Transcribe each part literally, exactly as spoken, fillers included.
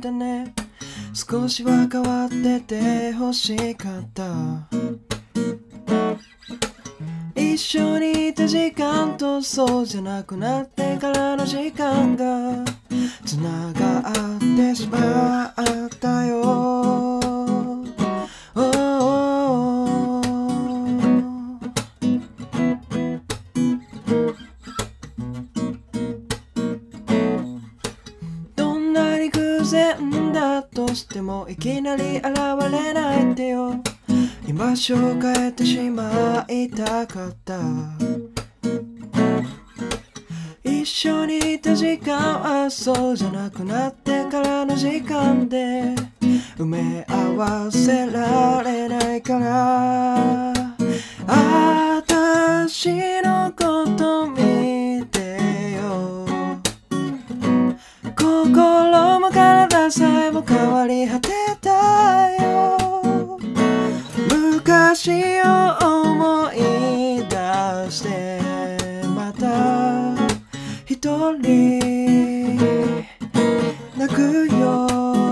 てね。少しは変わってて欲しかった。一緒にいた時間とそうじゃなくなってからの時間がつながってしまったよ。どんなに偶然だとしてもいきなり現れないでよ。居場所を変えてしまいたかった。一緒にいた時間はそうじゃなくなってからの時間で埋め合わせられないから。あたしのこと見てよ。心も体さえも変わり果てたよ。昔を思い出してまた一人泣くよ。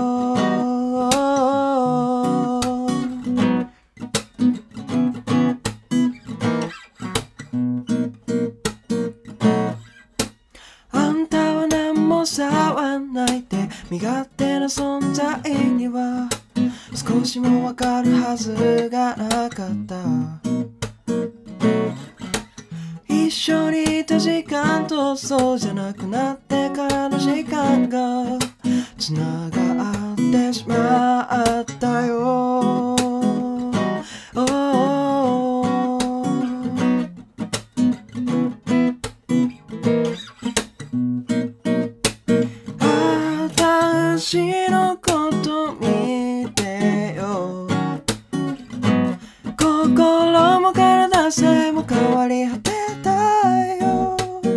あんたは何も触んないで身勝手な存在には少しもわかるはずがなかった。一緒にいた時間とそうじゃなくなってからの時間がつながってしまったよ。あたしのこと見てよ。心も体さえも変わり果てたよ。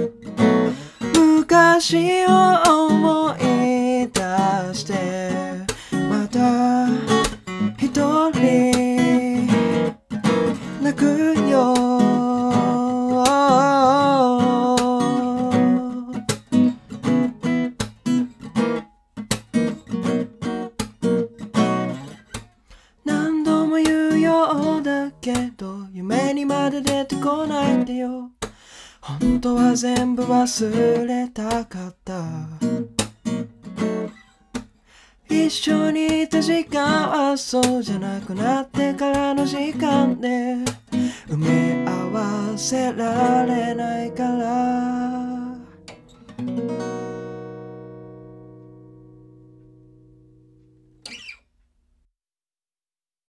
昔を思い出してまた一人泣くよ。何度も言うようだけど夢にまで出てこないでよ。本当は全部忘れたかった。一緒にいた時間はそうじゃなくなってからの時間で埋め合わせられないから。